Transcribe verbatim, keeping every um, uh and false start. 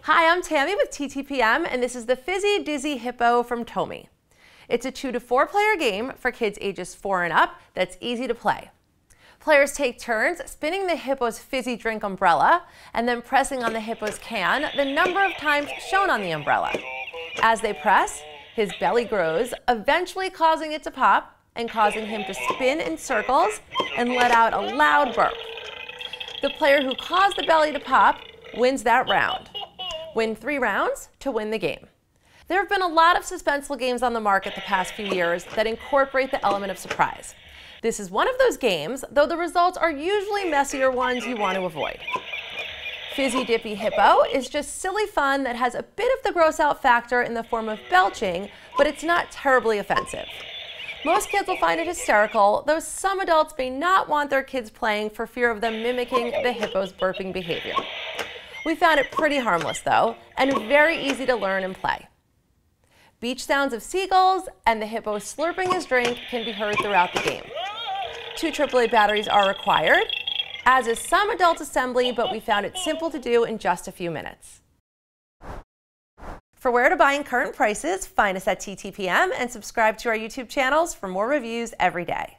Hi, I'm Tammy with T T P M, and this is the Fizzy Dizzy Hippo from TOMY. It's a two to four player game for kids ages four and up that's easy to play. Players take turns spinning the hippo's fizzy drink umbrella and then pressing on the hippo's can the number of times shown on the umbrella. As they press, his belly grows, eventually causing it to pop and causing him to spin in circles and let out a loud burp. The player who caused the belly to pop wins that round. Win three rounds to win the game. There have been a lot of suspenseful games on the market the past few years that incorporate the element of surprise. This is one of those games, though the results are usually messier ones you want to avoid. Fizzy Dizzy Hippo is just silly fun that has a bit of the gross out factor in the form of belching, but it's not terribly offensive. Most kids will find it hysterical, though some adults may not want their kids playing for fear of them mimicking the hippo's burping behavior. We found it pretty harmless though, and very easy to learn and play. Beach sounds of seagulls and the hippo slurping his drink can be heard throughout the game. Two triple A batteries are required, as is some adult assembly, but we found it simple to do in just a few minutes. For where to buy and current prices, find us at T T P M and subscribe to our YouTube channels for more reviews every day.